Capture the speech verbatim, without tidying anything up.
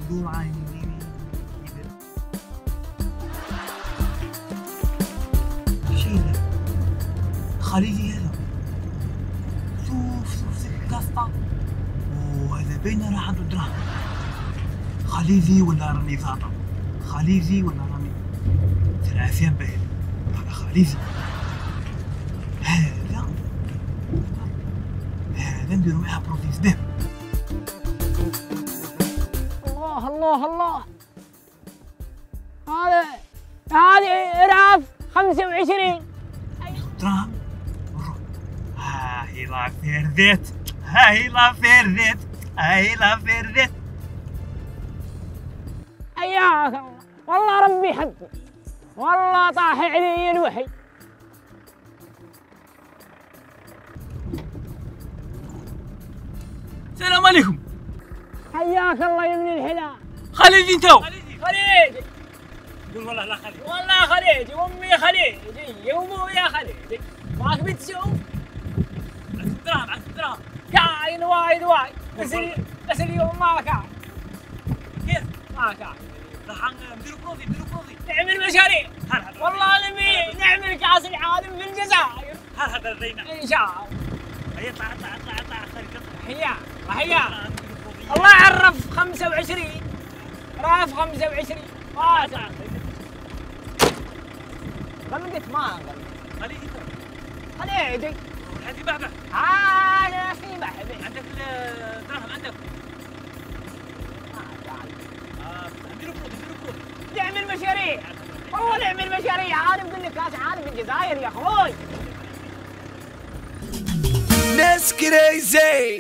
منظور عيني شيلة خليجي هذا. شوف شوف ذيك القصة، وهذا باينة راح عنده دراهم. خليجي ولا راني فاطر؟ خليجي ولا راني ثلاثين باين؟ هذا خليجي. هذا هذا نديرو معاه بروفيس دهب. الله الله الله، هذا هذه إرهاف خمسة وعشرين دراهم. ها هي لا فيرديت، ها هي لا فيرديت، ها هي لا فيرديت. حياك الله، والله ربي حقي، والله طاح علي الوحي. السلام عليكم. حياك الله يا ابن الحلال. خليجي انتو؟ خليجي. قول والله لا خليجي. والله خليجي، وامي خليجي، وابويا خليجي. ماك بتشوف؟ عشرة دراهم عشرة دراهم. كاين وايد وايد، بس بس اليوم ما كان. كيف؟ ما كان. راح نديرو بروفي نديرو بروفي. نعمل مشاريع. هل هذا والله نبي نعمل كاس العالم في الجزائر. هل هذا لدينا؟ ان شاء الله. هيا اطلع اطلع اطلع اطلع خليك حياك حياك. الله يعرف خمسة وعشرين. راف خمسة وعشرين. ما تعرف. غلقت ما غلقت. خليجي تو. خليجي. هذه بعبع. هذا في بحبي. عندك الدراهم عندك. ما تعرف. اه نديرو بروفي نديرو بروفي. نعمل مشاريع. والله نعمل مشاريع. انا بقول لك كاس عالم في الجزائر يا اخوي. That's crazy.